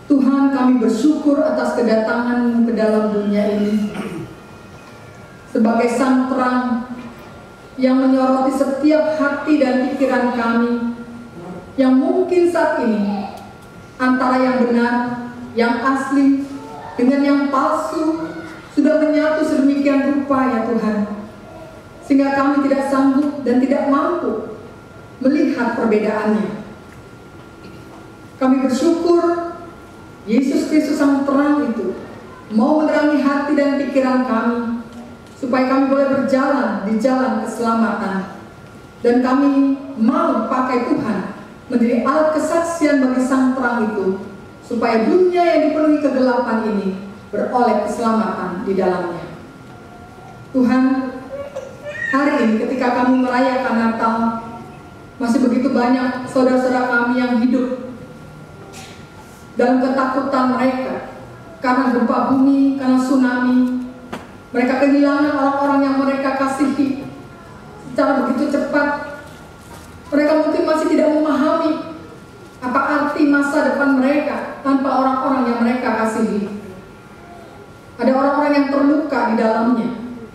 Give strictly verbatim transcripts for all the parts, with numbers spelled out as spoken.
Tuhan, kami bersyukur atas kedatangan-Mu ke dalam dunia ini sebagai sang terang yang menyoroti setiap hati dan pikiran kami, yang mungkin saat ini antara yang benar, yang asli dengan yang palsu sudah menyatu sedemikian rupa ya Tuhan, sehingga kami tidak sanggup dan tidak mampu melihat perbedaannya. Kami bersyukur Yesus Kristus sang terang itu mau menerangi hati dan pikiran kami, supaya kami boleh berjalan di jalan keselamatan. Dan kami mau pakai Tuhan menjadi alat kesaksian bagi sang terang itu, supaya dunia yang dipenuhi kegelapan ini beroleh keselamatan di dalamnya. Tuhan, hari ini ketika kami merayakan Natal, masih begitu banyak saudara-saudara kami yang hidup dalam ketakutan mereka karena gempa bumi, karena tsunami. Mereka kehilangan orang-orang yang mereka kasihi secara begitu cepat. Mereka mungkin masih tidak memahami apa arti masa depan mereka tanpa orang-orang yang mereka kasihi. Ada orang-orang yang terluka di dalamnya,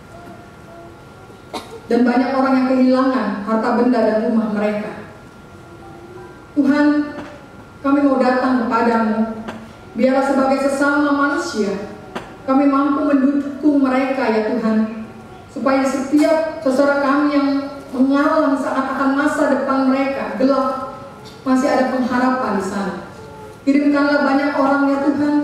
dan banyak orang yang kehilangan harta benda dan rumah mereka. Tuhan, kami mau datang kepadamu, biarlah sebagai sesama manusia kami mampu mendukung mereka ya Tuhan, supaya setiap saudara kami yang mengalami seakan-akan masa depan mereka gelap, masih ada pengharapan di sana. Kirimkanlah banyak orang ya Tuhan,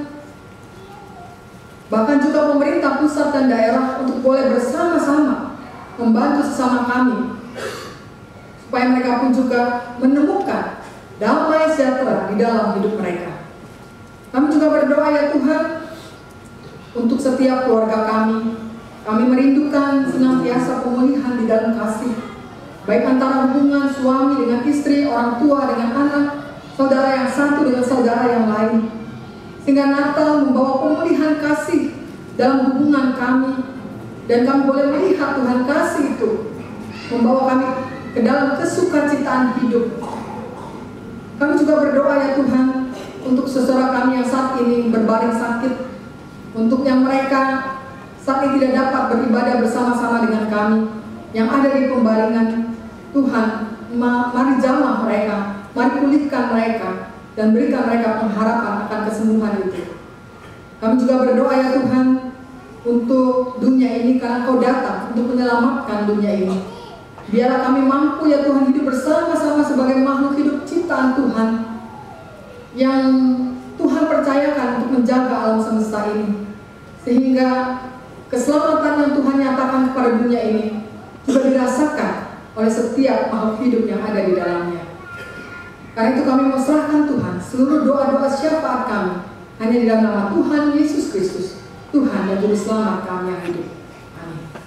bahkan juga pemerintah pusat dan daerah, untuk boleh bersama-sama membantu sesama kami, supaya mereka pun juga menemukan damai sejahtera di dalam hidup mereka. Kami juga berdoa ya Tuhan untuk setiap keluarga kami. Kami merindukan senantiasa pemulihan di dalam kasih, baik antara hubungan suami dengan istri, orang tua dengan anak, saudara yang satu dengan saudara yang lain, sehingga Natal membawa pemulihan kasih dalam hubungan kami, dan kami boleh melihat Tuhan kasih itu membawa kami ke dalam kesukacitaan hidup. Kami juga berdoa ya Tuhan untuk saudara kami yang saat ini berbaring sakit, untuk yang mereka saat ini tidak dapat beribadah bersama-sama dengan kami yang ada di pembaringan. Tuhan, mari jamah mereka, mari pulihkan mereka, dan berikan mereka pengharapan akan kesembuhan itu. Kami juga berdoa ya Tuhan untuk dunia ini, karena Kau datang untuk menyelamatkan dunia ini. Biarlah kami mampu ya Tuhan hidup bersama-sama sebagai makhluk hidup ciptaan Tuhan, yang Tuhan percayakan untuk menjaga alam semesta ini, sehingga keselamatan yang Tuhan nyatakan kepada dunia ini juga dirasakan oleh setiap makhluk hidup yang ada di dalamnya. Karena itu kami mau serahkan Tuhan seluruh doa-doa syafaat kami hanya di dalam nama Tuhan Yesus Kristus, Tuhan dan Juru Selamat kami yang hidup. Amin.